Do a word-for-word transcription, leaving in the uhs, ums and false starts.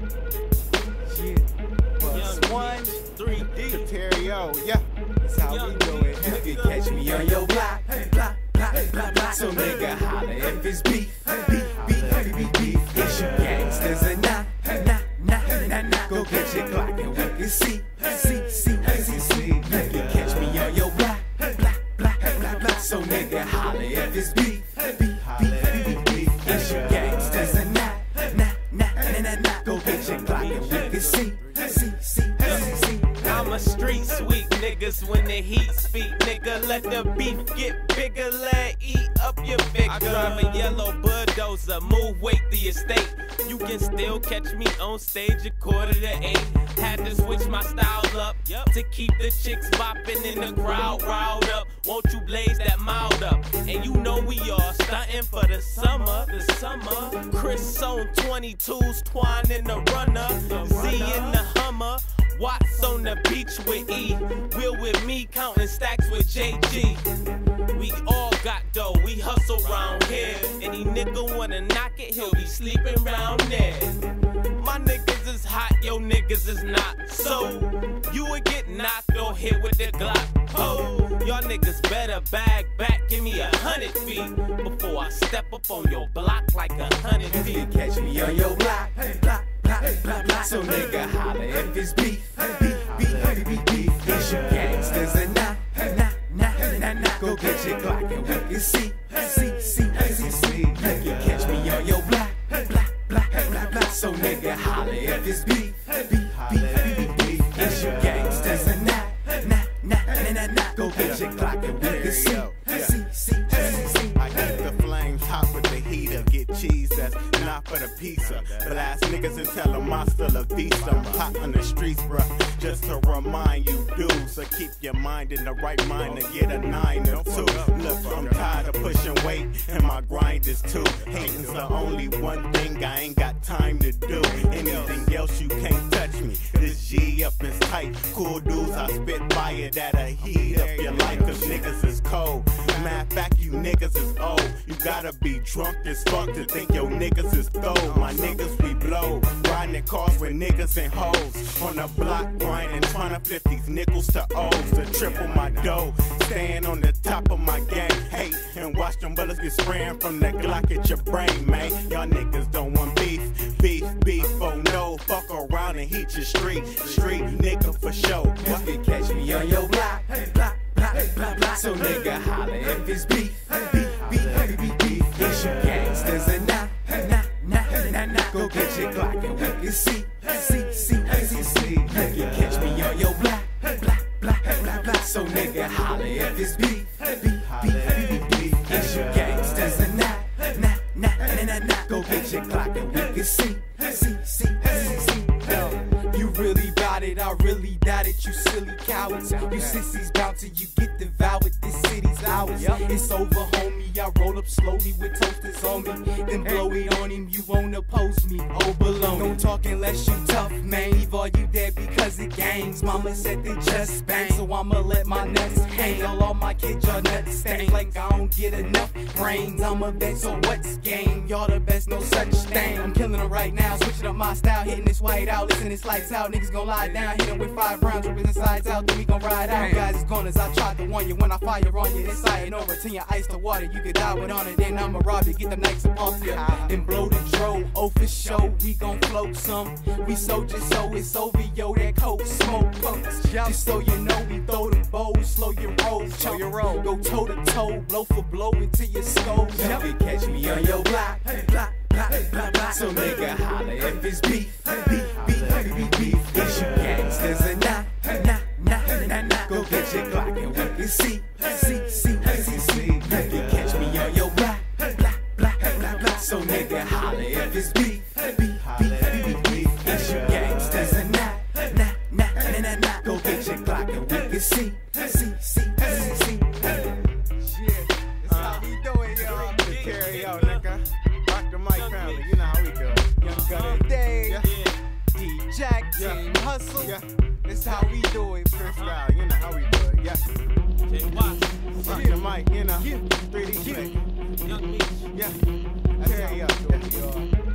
Young one, three D. Caterio, yeah, that's how Young we do it. nigga. You can catch me on your block, block, block, block, block. So nigga holla if it's beef, beef, beef, beef, beef. It's you gangsters and nah, nah, nah, nah, nah. Go get your Glock and we can see, see, see, see, see. You can catch me on your block, block, block, block, block. So nigga holla if it's beef, beef, beef, beef, beef. It's you gangsters and nah, nah, nah, nah, nah, nah. Go get your Glock and we can see, see, see, see, see. I'm a street sweep, niggas when the heat speak, nigga. Let the beef get bigger, let eat up your figure. I drive a yellow bulldozer, move weight the estate. You can still catch me on stage a quarter to eight. Had to switch my style up yep. to keep the chicks bopping in the crowd riled up. Won't you blaze that mild up? And you know we all stunting for the summer, the summer. Chris on twenty-twos, Twine in the runner, Z in the Hummer. Watts on the beach with E, Will with me counting stacks with J G. We all got dough, we hustle round here. Any nigga wanna knock it, he'll be sleeping round there. My niggas is hot, yo niggas is not. So, you would get knocked or hit with the Glock. Oh, y'all niggas better bag back, give me a hundred feet before I step up on your block like a hundred feet. You can catch me on your block, block, block, block, block. So nigga holla if it's beef, beef, beef, beef, beef. It's you gangsters and nah, nah, nah, nah, nah. Go get your Glock and we can see, see, see, see, see. You can catch me on your block, block, block, block, block. So nigga holla if it's beef, beef, beef, beef, beef. It's you gangsters and nah, nah, nah, nah, nah, nah. Go get your Glock and we can see, see, see, see, see. I keep the flames hot with the heater. Get cheese that's not for the pizza. Blast niggas and tell them I'm still a beast. I'm hot on the streets, bruh, just to remind you, dude. So keep your mind in the right mind to get a nine or two. Look, I'm tired of pushing weight and my grind is too. Hating's the only one thing I ain't got time to do. Anything else you can't touch me. This G up is tight. Cool dudes, I spit fire that'll heat up your life. Cause niggas is cold. Matter of fact, you niggas is old. You gotta be drunk as fuck to think your niggas is gold. My niggas we blow, riding cars with niggas and hoes. On the block grinding, trying to flip these nickels to O's to triple my dough. Staying on the top of my game, hey, and watch them bullets get spraying from the Glock at your brain, man. Y'all niggas don't want beef, beef, beef, oh no. Fuck around and heat your street, street nigga for sure. You can catch me on your block, block, block, block, block. So nigga holla if it's beef, beef, beef, beef, beef. It's you gangsters and nah, nah, nah, nah, nah. Go get your Glock and we can see, see, see, see, see. You can catch me on your block, block, block, block, block. So nigga holla if it's beef, beef, beef, beef, beef. It's you gangsters and nah, nah, nah, nah, nah, nah. Go get your Glock and we can see, see, see, see, see. Yo, you really bout it, I really doubt it, you silly cowards. You sissies bout to, you get devoured, this city's ours. It's over, homie, I roll up slowly with toasters on me. Then blow it on him, you won't oppose me, oh baloney. Don't talk unless you tough, man, leave all you dead because it gangs. Mama said they just bang, so I'ma let my nuts hang. All, all my kids, y'all nuts stank like I don't get enough brains. I'm a vet, so what's game? Y'all the best, no such thing. I'm killing them right now, switching up my style, hitting this white out, listen, it's lights out. Niggas gon' lie down, hit them with five rounds, ripping the sides out, then we gon' ride out. Guys, it's gone as I tried to warn you when I fire on you. Inside and over till you ice the water, you could die with on it. Then I'ma rob you, get the nights up off you, then blow the dro. Oh, for sure, we gon' float some. We soldiers, so it's over, yo, that coke smoke pumps. Just so you know, we throw the bows, slow your roll, slow your roll. Go toe to toe, blow for blow until your skull. You can catch me on your block, block, block, block, block. So nigga holla if it's beef, beef, beef, beef, beef. It's you gangsters and nah, nah, nah, nah, nah. Go get your Glock and we can see, see, see, see, see. You can catch me on your block, block, block, block, block. So nigga holla if it's beef, beef, beef, beef, beef. It's you gangsters and nah, nah, nah, nah, nah, nah. Go get your Glock and we can see, see, see, see, see. Shit, that's how we do it, y'all. Carry out, nigga. Rock the mic family, you know how we do it. Young Gunna Dave, yeah. D Jack, yeah. Team Hustle, yeah. That's how we do it, freestyle, you know how we do it, yeah. Rock the mic, you know, three D yeah. Young Meech, yeah. Carry out, yeah.